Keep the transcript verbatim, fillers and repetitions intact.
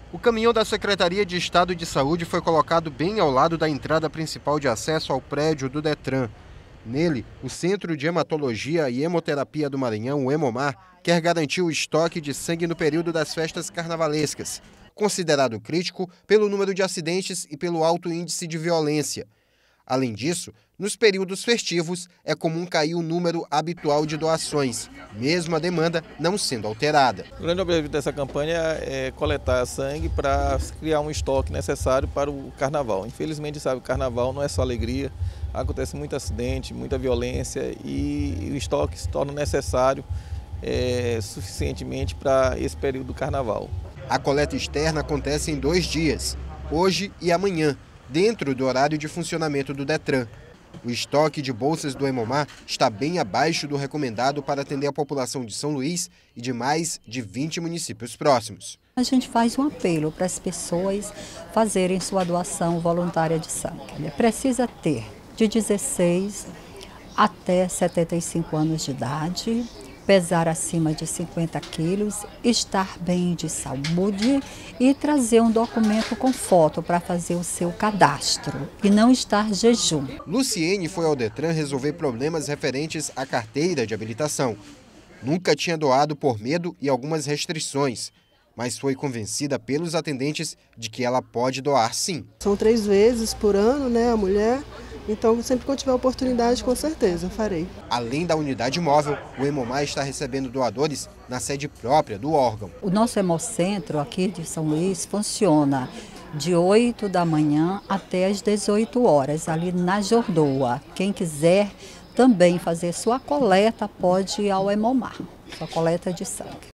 O caminhão da Secretaria de Estado de Saúde foi colocado bem ao lado da entrada principal de acesso ao prédio do Detran. Nele, o Centro de Hematologia e Hemoterapia do Maranhão, o Hemomar, quer garantir o estoque de sangue no período das festas carnavalescas, considerado crítico pelo número de acidentes e pelo alto índice de violência. Além disso, nos períodos festivos, é comum cair o número habitual de doações, mesmo a demanda não sendo alterada. O grande objetivo dessa campanha é coletar sangue para criar um estoque necessário para o carnaval. Infelizmente, sabe, o carnaval não é só alegria, acontece muito acidente, muita violência e o estoque se torna necessário é, suficientemente para esse período do carnaval. A coleta externa acontece em dois dias, hoje e amanhã, dentro do horário de funcionamento do Detran. O estoque de bolsas do Hemomar está bem abaixo do recomendado para atender a população de São Luís e de mais de vinte municípios próximos. A gente faz um apelo para as pessoas fazerem sua doação voluntária de sangue. Precisa ter de dezesseis até setenta e cinco anos de idade, pesar acima de cinquenta quilos, estar bem de saúde e trazer um documento com foto para fazer o seu cadastro e não estar jejum. Luciene foi ao Detran resolver problemas referentes à carteira de habilitação. Nunca tinha doado por medo e algumas restrições, mas foi convencida pelos atendentes de que ela pode doar sim. São três vezes por ano, né, a mulher. Então, sempre que eu tiver oportunidade, com certeza, farei. Além da unidade móvel, o Hemomar está recebendo doadores na sede própria do órgão. O nosso hemocentro aqui de São Luís funciona de oito da manhã até as dezoito horas, ali na Jordoa. Quem quiser também fazer sua coleta pode ir ao Hemomar, sua coleta de sangue.